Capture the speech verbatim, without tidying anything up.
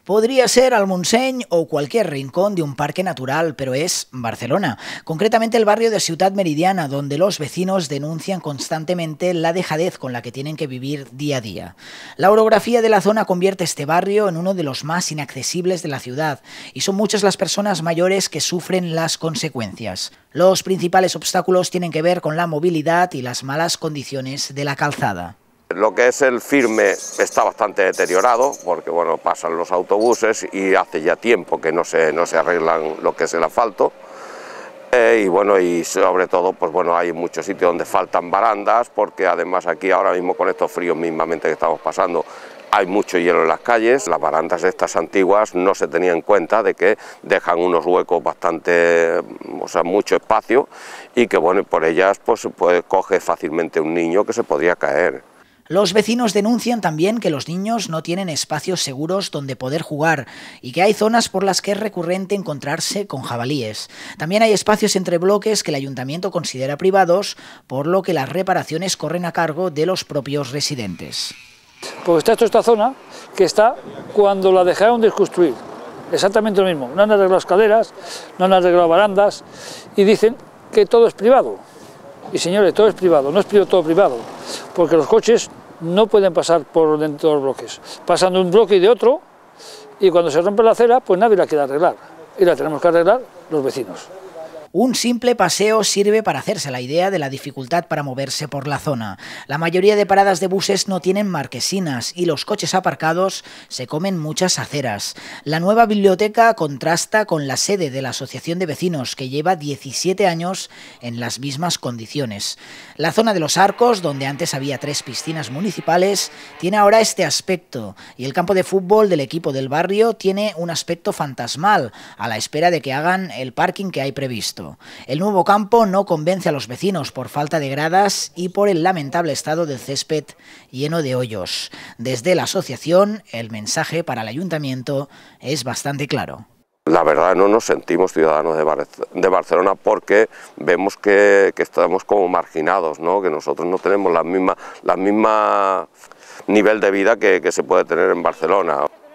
Podría ser Almunseny o cualquier rincón de un parque natural, pero es Barcelona, concretamente el barrio de Ciutat Meridiana, donde los vecinos denuncian constantemente la dejadez con la que tienen que vivir día a día. La orografía de la zona convierte este barrio en uno de los más inaccesibles de la ciudad y son muchas las personas mayores que sufren las consecuencias. Los principales obstáculos tienen que ver con la movilidad y las malas condiciones de la calzada. Lo que es el firme está bastante deteriorado porque bueno, pasan los autobuses y hace ya tiempo que no se, no se arreglan lo que es el asfalto eh, y bueno, y sobre todo pues bueno, hay muchos sitios donde faltan barandas porque además aquí ahora mismo con estos fríos mismamente que estamos pasando hay mucho hielo en las calles. Las barandas estas antiguas no se tenían en cuenta de que dejan unos huecos bastante, o sea, mucho espacio y que bueno, por ellas pues, pues coge fácilmente un niño que se podría caer. Los vecinos denuncian también que los niños no tienen espacios seguros donde poder jugar y que hay zonas por las que es recurrente encontrarse con jabalíes. También hay espacios entre bloques que el ayuntamiento considera privados, por lo que las reparaciones corren a cargo de los propios residentes. Pues está toda esta zona que está cuando la dejaron de construir, exactamente lo mismo. No han arreglado escaleras, no han arreglado barandas y dicen que todo es privado. Y señores, todo es privado, no es todo privado, porque los coches no pueden pasar por dentro de los bloques. Pasan de un bloque y de otro, y cuando se rompe la acera, pues nadie la quiere arreglar. Y la tenemos que arreglar los vecinos. Un simple paseo sirve para hacerse la idea de la dificultad para moverse por la zona. La mayoría de paradas de buses no tienen marquesinas y los coches aparcados se comen muchas aceras. La nueva biblioteca contrasta con la sede de la Asociación de Vecinos, que lleva diecisiete años en las mismas condiciones. La zona de los Arcos, donde antes había tres piscinas municipales, tiene ahora este aspecto, y el campo de fútbol del equipo del barrio tiene un aspecto fantasmal, a la espera de que hagan el parking que hay previsto. El nuevo campo no convence a los vecinos por falta de gradas y por el lamentable estado del césped lleno de hoyos. Desde la asociación, el mensaje para el ayuntamiento es bastante claro. La verdad no nos sentimos ciudadanos de, Bar de Barcelona porque vemos que, que estamos como marginados, ¿no? Que nosotros no tenemos la misma, la misma nivel de vida que, que se puede tener en Barcelona.